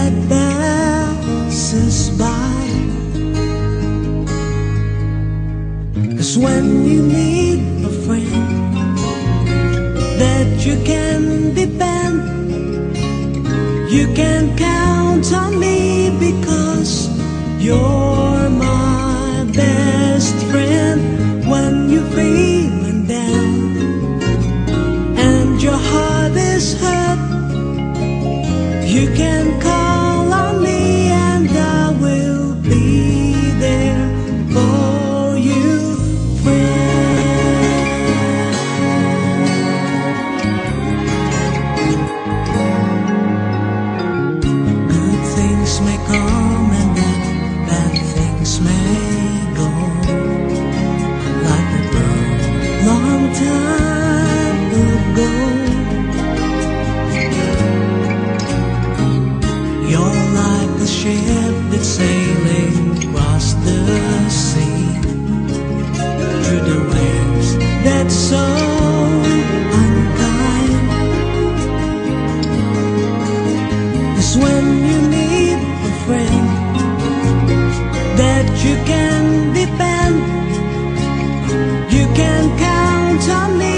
that passes by. 'Cause when you need a friend that you can depend, you can count on me, because you're my best friend. When you're feeling down and your heart is hurt, you can call on me and I will be there for you, friend. Good things may come and then bad things may go, like a long time ago. You're like a ship that's sailing across the sea, through the waves that's so unkind. 'Cause when you need a friend that you can depend, you can count on me.